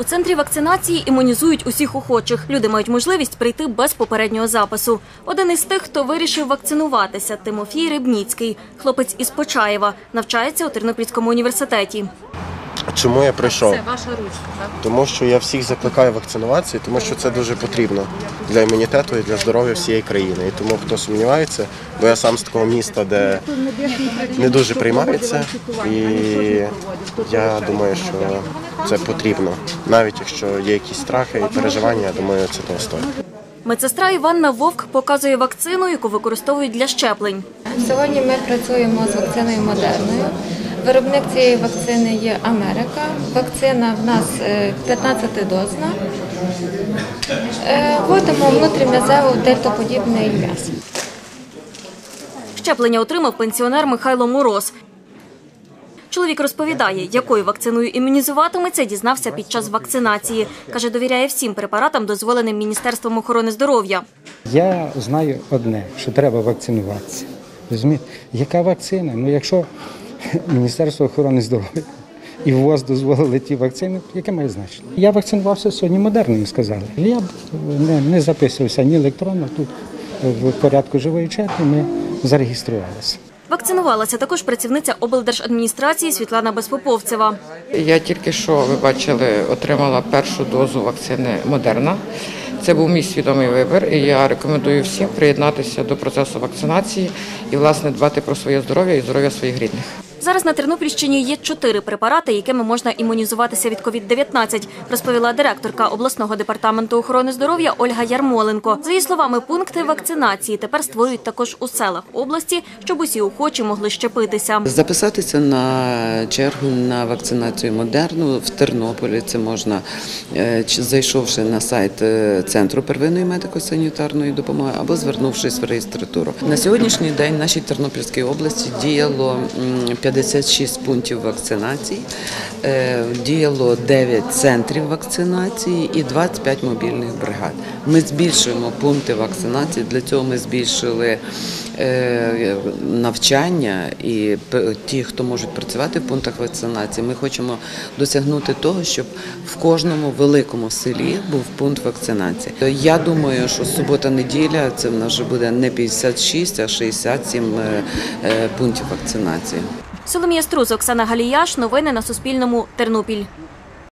У центрі вакцинації імунізують усіх охочих. Люди мають можливість прийти без попереднього запису. Один із тих, хто вирішив вакцинуватися – Тимофій Рибніцький. Хлопець із Почаєва. Навчається у Тернопільському університеті. Чому я прийшов? Це ваша ручка, так? Тому що я всіх закликаю вакцинуватися, тому що це дуже потрібно для імунітету і для здоров'я всієї країни. І тому, хто сумнівається, бо я сам з такого міста, де не дуже приймається, і я думаю, що це потрібно. Навіть якщо є якісь страхи і переживання, я думаю, це того стоїть. Медсестра Іванна Вовк показує вакцину, яку використовують для щеплень. Сьогодні ми працюємо з вакциною Модерною. Виробник цієї вакцини є Америка. Вакцина в нас 15-дозна. Вводимо внутрім'язево дельтоподібне м'ясо. Щеплення отримав пенсіонер Михайло Мороз. Чоловік розповідає, якою вакциною імунізуватиметься, дізнався під час вакцинації. Каже, довіряє всім препаратам, дозволеним Міністерством охорони здоров'я. Я знаю одне, що треба вакцинуватися. Розумієте? Яка вакцина? Ну, якщо Міністерство охорони здоров'я і ВОЗ дозволили ті вакцини, яке має значення? Я вакцинувався сьогодні Модерною, сказали. Я б не записувався ні електронно, тут в порядку живої черги ми зареєструвалися. Вакцинувалася також працівниця облдержадміністрації Світлана Безпоповцева. Я тільки що, ви бачили, отримала першу дозу вакцини Модерна. Це був мій свідомий вибір, і я рекомендую всім приєднатися до процесу вакцинації і, власне, дбати про своє здоров'я і здоров'я своїх рідних. Зараз на Тернопільщині є 4 препарати, якими можна імунізуватися від COVID-19, розповіла директорка обласного департаменту охорони здоров'я Ольга Ярмоленко. За її словами, пункти вакцинації тепер створюють також у селах області, щоб усі охочі могли щепитися. Записатися на чергу на вакцинацію Модерну в Тернополі це можна, зайшовши на сайт Центру первинної медико-санітарної допомоги або звернувшись в реєстратуру. На сьогоднішній день в нашій Тернопільській області діяло 56 пунктів вакцинації, діяло 9 центрів вакцинації і 25 мобільних бригад. Ми збільшуємо пункти вакцинації, для цього ми збільшили навчання і ті, хто можуть працювати в пунктах вакцинації, ми хочемо досягнути того, щоб в кожному великому селі був пункт вакцинації. Я думаю, що субота-неділя це в нас вже буде не 56, а 67 пунктів вакцинації. Соломія Струс, Оксана Галіяш. Новини на Суспільному. Тернопіль.